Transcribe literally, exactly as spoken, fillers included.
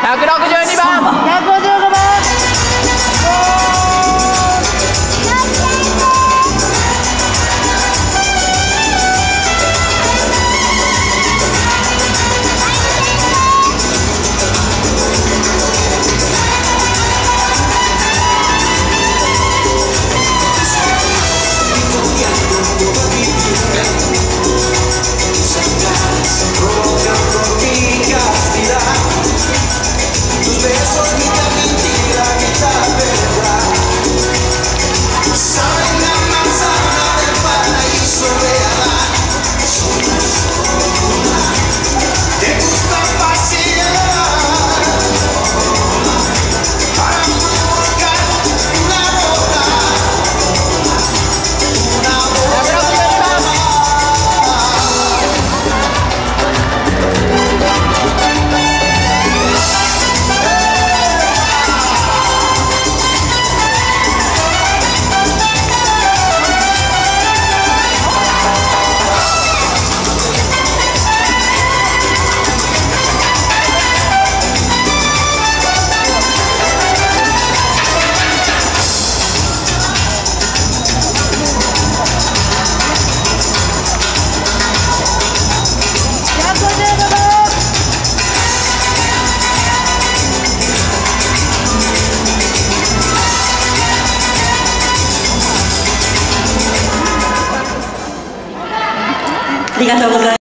ひゃくろくじゅうにばん、 ひゃくごじゅうごばん。 ありがとうございます。